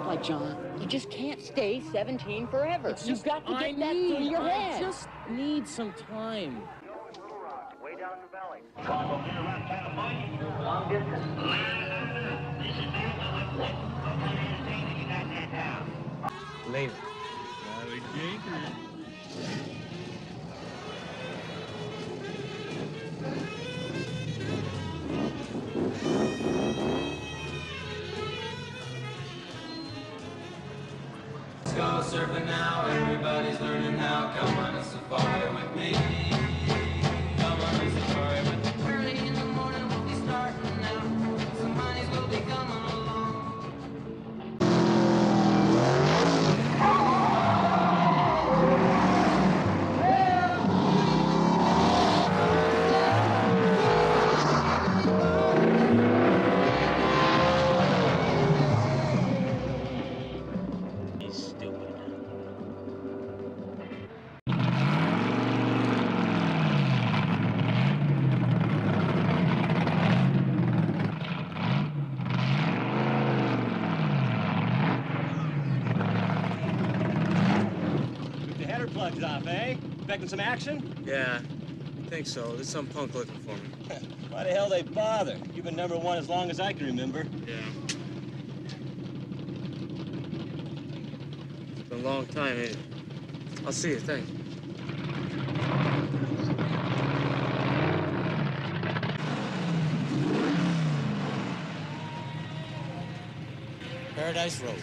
like, John, you just can't stay 17 forever. You've got to get that through your head. I just need some time. Way down in the valley. Long distance. Later. Let's go surfing now, everybody's learning how. Come on a safari with me. Come on a safari with me. Early in the morning we'll be starting now. Some honeys will be coming along. Plugs off, eh? Expecting some action? Yeah, I think so. There's some punk looking for me. Why the hell they bother? You've been #1 as long as I can remember. Yeah. It's been a long time, ain't it? I'll see you, thanks. Paradise Road.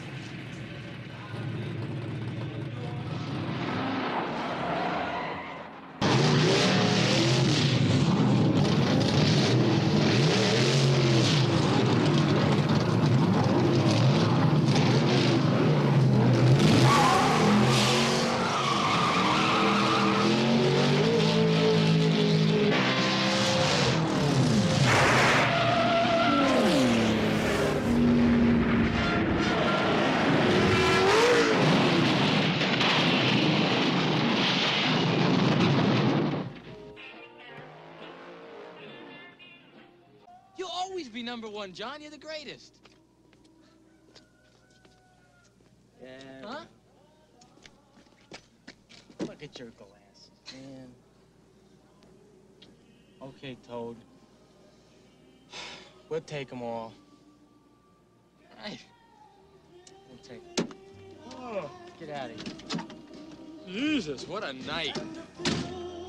You'll always be #1, John. You're the greatest. Yeah. Huh? Look at your glasses, man. Okay, Toad. We'll take them all. Hey. We'll take them. Oh. Get out of here. Jesus, what a night.